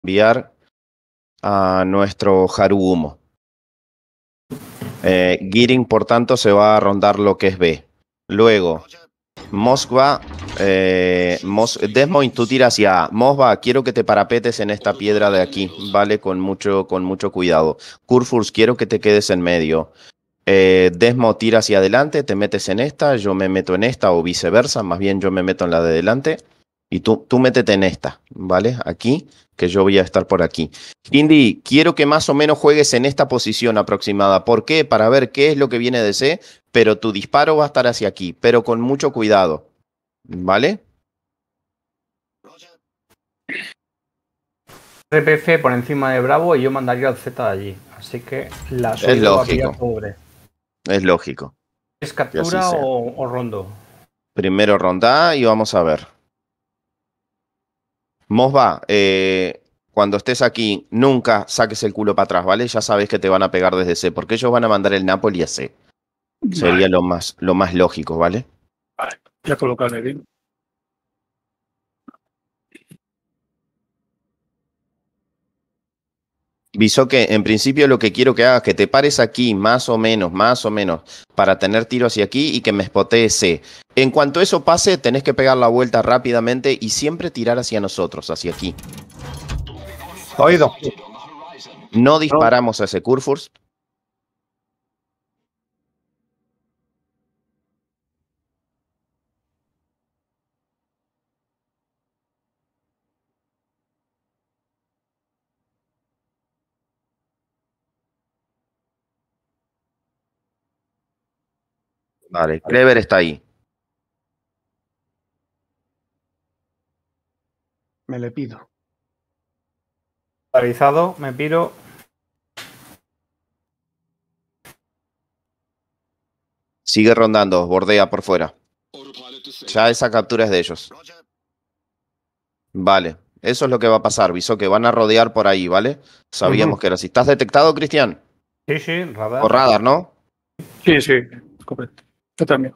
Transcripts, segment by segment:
enviar a nuestro Harugumo. Giring, por tanto, se va a rondar lo que es B. Luego, Moskva, Desmoin, tú tiras hacia A. Moskva, quiero que te parapetes en esta piedra de aquí, ¿vale? Con mucho cuidado. Kurfurs, quiero que te quedes en medio. Desmo, tira hacia adelante, te metes en esta, yo me meto en esta, o viceversa, más bien yo me meto en la de adelante. Y tú métete en esta, ¿vale? Aquí, que yo voy a estar por aquí. Hindi, quiero que más o menos juegues en esta posición aproximada. ¿Por qué? Para ver qué es lo que viene de C, pero tu disparo va a estar hacia aquí, pero con mucho cuidado, ¿vale? RPF por encima de Bravo y yo mandaría al Z de allí. Así que la es lógico. Pobre. Es lógico. ¿Es captura o rondo? Primero ronda y vamos a ver. Mosba, cuando estés aquí, nunca saques el culo para atrás, ¿vale? Ya sabes que te van a pegar desde C, porque ellos van a mandar el Napoli a C. Sería lo más lógico, ¿vale? Vale, ya colocarle bien. Visoque, en principio lo que quiero que hagas es que te pares aquí, más o menos, para tener tiro hacia aquí y que me spotee C. En cuanto eso pase, tenés que pegar la vuelta rápidamente y siempre tirar hacia nosotros, hacia aquí. Oído. No disparamos a ese Kurfürst. Vale, Clever está ahí. Me le pido. Avisado, me piro. Sigue rondando, bordea por fuera. Ya esa captura es de ellos. Vale, eso es lo que va a pasar, Visoque. Van a rodear por ahí, ¿vale? Sabíamos que era así. ¿Estás detectado, Cristian? Sí, radar. Por radar, ¿no? Sí, correcto. Yo también.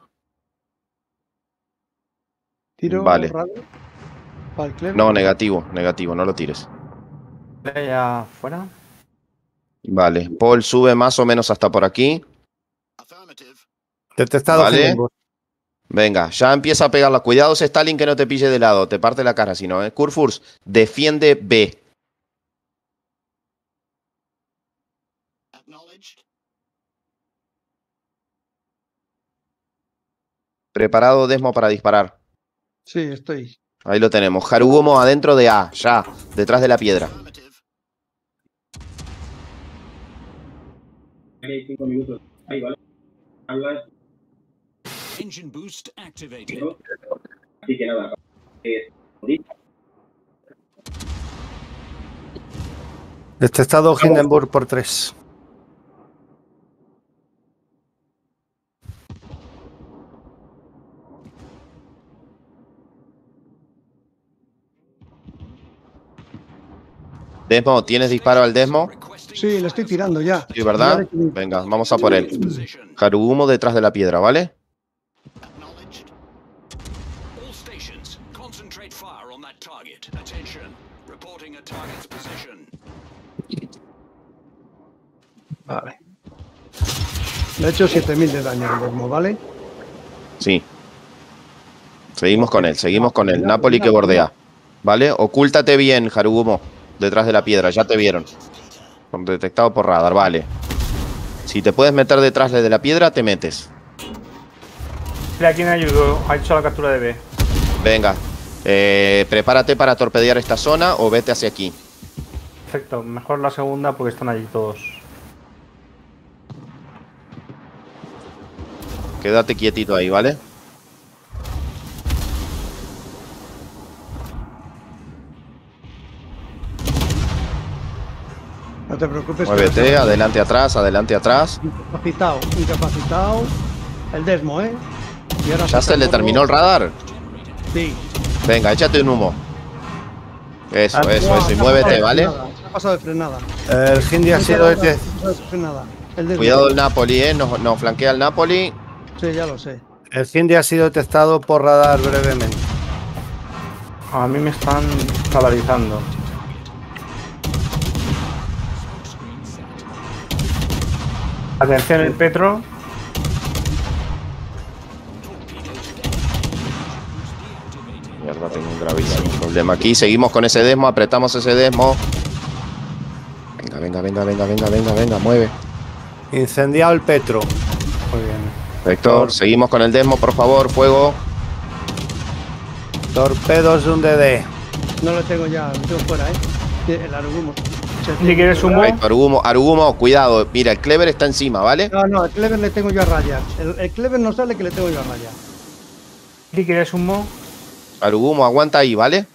¿Tiro vale. radar? ¿Para el Clever? No, negativo, no lo tires. Ya fuera. Vale, Paul sube más o menos hasta por aquí. Detectado, vale. Venga, ya empieza a pegarla. Cuidado, Stalin, que no te pille de lado. Te parte la cara, si no, ¿eh? Kurfürst, defiende B. Preparado, Desmo, para disparar. Sí, estoy. Ahí lo tenemos. Harugumo adentro de A, ya, detrás de la piedra. Hay 5 minutos. Ahí, vale. Engine boost activated. Así que nada. Detectado Hindenburg por 3. Desmo, ¿tienes disparo al Desmo? Sí, le estoy tirando ya. Sí, ¿verdad? Venga, vamos a por él. Harugumo detrás de la piedra, ¿vale? Vale. Le he hecho 7000 de daño al Desmo, ¿vale? Sí. Seguimos con él. Napoli que bordea. ¿Vale? Ocúltate bien, Harugumo. Detrás de la piedra, ya te vieron. Detectado por radar, vale. Si te puedes meter detrás de la piedra, te metes. Mira, ¿quién ayudó? Ha hecho la captura de B. Venga. Prepárate para torpedear esta zona o vete hacia aquí. Perfecto, mejor la segunda porque están allí todos. Quédate quietito ahí, ¿vale? No te preocupes. Muévete, adelante, atrás. Incapacitado. El Desmo, ¿eh? Y ahora ¿Ya se le terminó el radar? Sí. Venga, échate un humo. Eso. Y muévete, ¿vale? Ha pasado de frenada. El Hindi ha sido de Cuidado el Napoli, nos flanquea el Napoli. Sí, ya lo sé. El Hindi ha sido detectado por radar brevemente. A mí me están radarizando. Atención el Petro. Mierda, tengo un gravísimo problema aquí. Seguimos con ese desmo, apretamos ese desmo. Venga, mueve. Incendiado el Petro. Muy bien. Perfecto, seguimos con el desmo, por favor, fuego. Torpedos de un DD. No lo tengo ya, lo tengo fuera, El Arugumo. Si quieres humo. Ay, Arugumo, cuidado. Mira, el Clever está encima, ¿vale? No, el Clever le tengo yo a raya. El Clever no sale que le tengo yo a raya. Si quieres humo. Arugumo, aguanta ahí, ¿vale?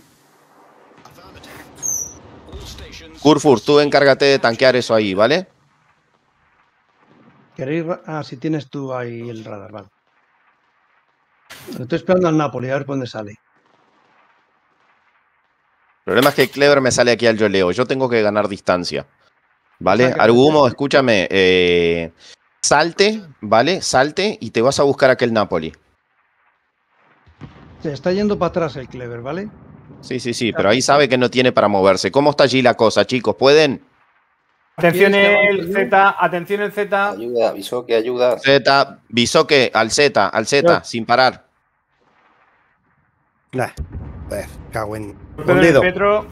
Kurfur, tú encárgate de tanquear eso ahí, ¿vale? ¿Queréis? Si tienes tú ahí el radar, vale. Estoy esperando al Napoli, a ver por dónde sale. El problema es que el Clever me sale aquí al yoleo. Yo tengo que ganar distancia. ¿Vale? O sea, que Arugumo, escúchame. Salte, ¿vale? Salte y te vas a buscar aquel Napoli. Se está yendo para atrás el Clever, ¿vale? Sí, pero ahí sabe que no tiene para moverse. ¿Cómo está allí la cosa, chicos? ¿Pueden? Atención ¿Quieres el Z. Atención el Z. Ayuda, avisó que ayuda. Z, bisoque, al Z, sin parar. Nah, cago en. Torpedo en el Hundido. Petro.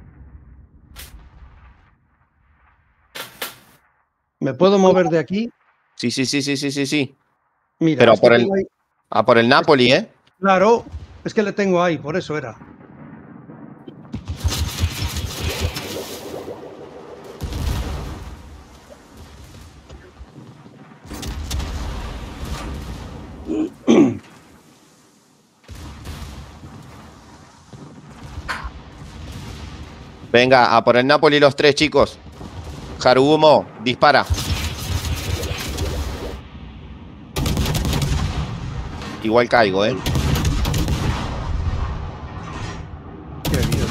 ¿Me puedo mover de aquí? Sí. Mira, Pero es que por el, tengo ahí- por el Napoli, ¿eh? Claro, es que le tengo ahí, por eso era. Venga, a por el Napoli los tres, chicos. Harugumo, dispara. Igual caigo, ¿eh? Qué bien.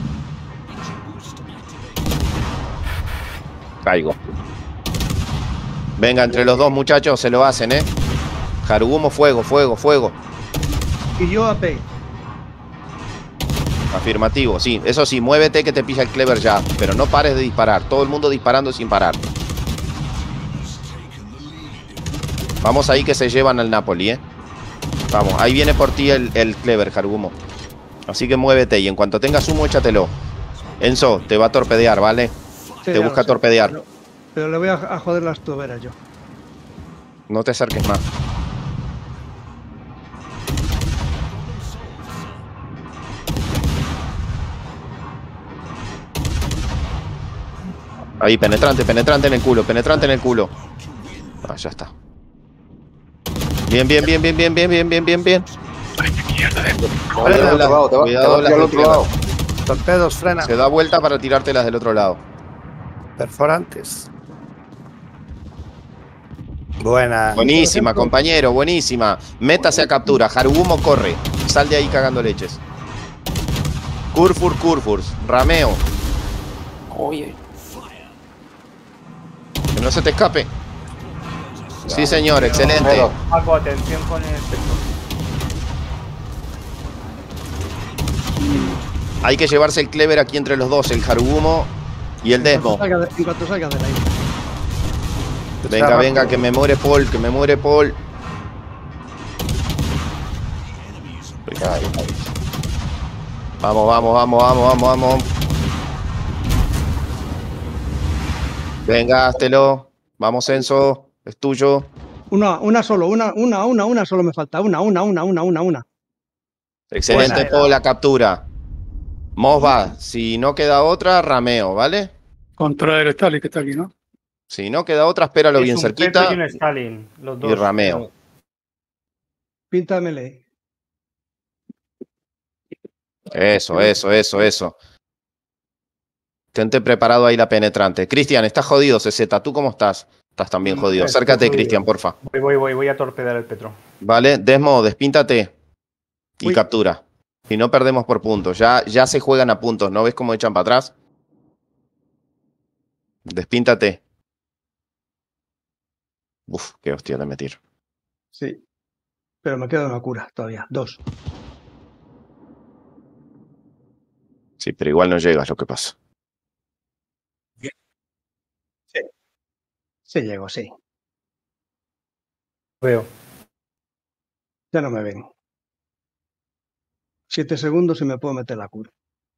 Caigo. Venga, entre los dos muchachos se lo hacen, ¿eh? Harugumo, fuego. Y yo AP. Afirmativo, sí. Eso sí, muévete que te pilla el Clever ya. Pero no pares de disparar. Todo el mundo disparando sin parar. Vamos ahí que se llevan al Napoli, ¿eh? Vamos, ahí viene por ti el Clever, Harugumo. Así que muévete y en cuanto tengas humo, échatelo. Enzo, te va a torpedear, ¿vale? Sí, Te ya lo busca sé, torpedear. pero le voy a joder las tuberas yo. No te acerques más. Ahí, penetrante en el culo. Ah, ya está. Bien. Ay, qué mierda de... Cuidado las al del otro lado. Torpedos, frena. Se da vuelta para tirártelas del otro lado. Perforantes. Buena. Buenísima, compañero, buenísima. Métase a captura. Harugumo corre. Sal de ahí cagando leches. Kurfur. Rameo. Oye, Que no se te escape. Sí, señor, excelente. Paco, atención con el Petro. Hay que llevarse el Clever aquí entre los dos, el Harugumo y el Desmo. En cuanto salga de la isla. Venga, que me muere Paul. Vamos. Venga, háztelo. Vamos, Enzo. Es tuyo. Una solo me falta. Una. Excelente, Buena. Paul, la captura. Mosba, si no queda otra, rameo, ¿vale? Contra el Stalin que está aquí, ¿no? Si no queda otra, espéralo bien Es un Petro cerquita y un Stalin. Los dos. y rameo. Píntamele. Eso. Tente preparado ahí la penetrante. Cristian, estás jodido, CZ. ¿Tú cómo estás? Estás también jodido. Estoy Acércate, jodido. Cristian, porfa. Voy a torpedar el Petro. Vale, Desmo, despíntate y Uy. captura. Si no perdemos por puntos. Ya se juegan a puntos, ¿no ves cómo echan para atrás? Despíntate. Uf, qué hostia le metí. Sí. Pero me queda una cura todavía. 2. Sí, pero igual no llegas, lo que pasa. Sí, llego, sí. Veo. Ya no me ven. 7 segundos y me puedo meter la cura.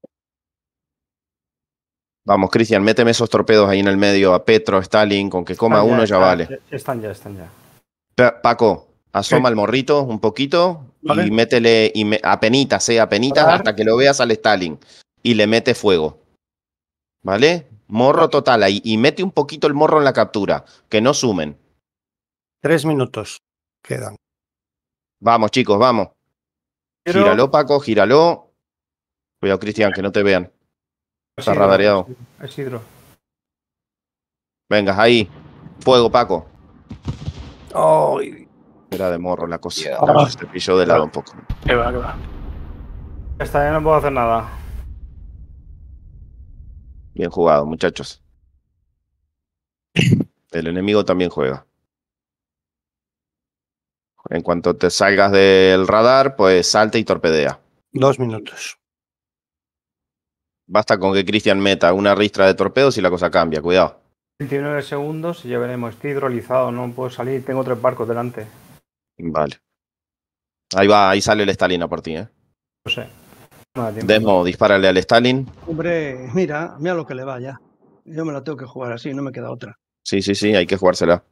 Vamos, Cristian, méteme esos torpedos ahí en el medio a Petro, Stalin, con que coma uno ya vale. Están ya. Paco, asoma al morrito un poquito Vale. y métele apenitas hasta que lo veas al Stalin y le mete fuego. ¿Vale? Morro total ahí y mete un poquito el morro en la captura, que no sumen. 3 minutos quedan. Vamos, chicos, vamos. Gíralo, Paco, gíralo. Cuidado, Cristian, que no te vean. Está radareado. Es hidro. Venga, ahí. Fuego, Paco. ¡Ay! Era de morro la cosa. Yeah. Se pilló de lado un poco. Que va, que va. Ya está, ya no puedo hacer nada. Bien jugado, muchachos. El enemigo también juega. En cuanto te salgas del radar, pues salta y torpedea. 2 minutos. Basta con que Cristian meta una ristra de torpedos y la cosa cambia. Cuidado. 29 segundos y ya veremos. Estoy hidrolizado, no puedo salir. Tengo 3 barcos delante. Vale. Ahí va, ahí sale el Stalin a por ti, ¿eh? No sé. No da tiempo. Desmo, dispárale al Stalin. Hombre, mira lo que le va ya. Yo me la tengo que jugar así, no me queda otra. Sí, hay que jugársela.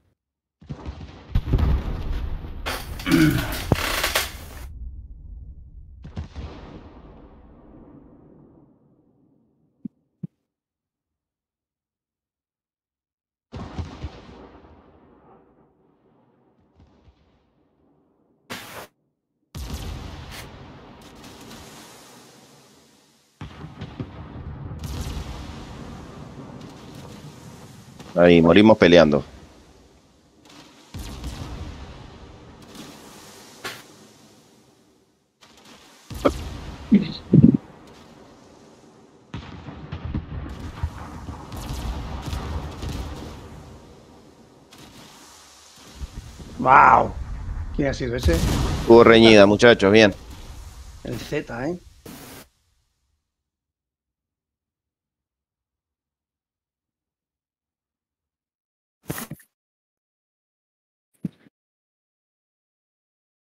Ahí, morimos peleando. ¡Wow! ¿Quién ha sido ese? Hubo reñida, muchachos, bien. El Z, ¿eh?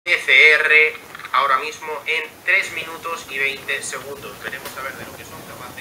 ECR ahora mismo en 3 minutos y 20 segundos. Veremos a ver de lo que son capaces.